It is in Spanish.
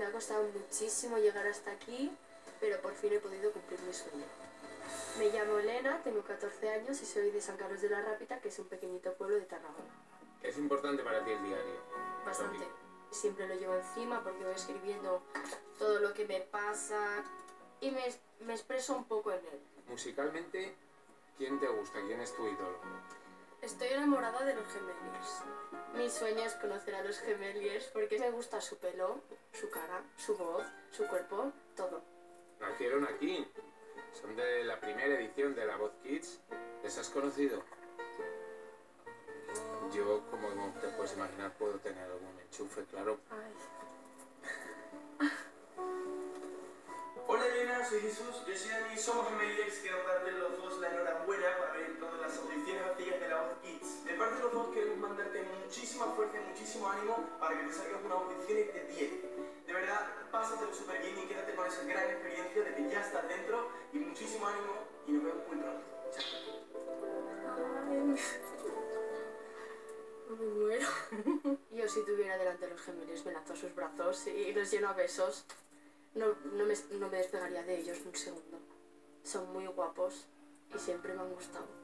Me ha costado muchísimo llegar hasta aquí, pero por fin he podido cumplir mi sueño. Me llamo Elena, tengo 14 años y soy de San Carlos de la Rápita, que es un pequeñito pueblo de Tarragona. ¿Es importante para ti el diario? Bastante. Siempre lo llevo encima porque voy escribiendo todo lo que me pasa y me expreso un poco en él. Musicalmente, ¿quién te gusta? ¿Quién es tu ídolo? Estoy enamorada de los Gemeliers. Mi sueño es conocer a los Gemeliers porque me gusta su pelo, su cara, su voz, su cuerpo, todo. Nacieron aquí. Son de la primera edición de La Voz Kids. ¿Les has conocido? Yo, como te puedes imaginar, puedo tener algún enchufe, claro. Ay. Hola Elena, soy Jesús, yo soy Dani, somos Gemeliers. Quiero darte los dos la enhorabuena por haber entrado en las audiciones vacías de La Voz Kids. De parte de los dos queremos mandarte muchísima fuerza y muchísimo ánimo para que te salgan unas audiciones de 10. De verdad, pásatelo súper bien y quédate con esa gran experiencia de que ya estás dentro y muchísimo ánimo y nos vemos muy pronto. Chao. Ay, me muero. Yo si tuviera delante los Gemeliers me lanzo a sus brazos y los lleno a besos. No me despegaría de ellos un segundo. Son muy guapos y siempre me han gustado.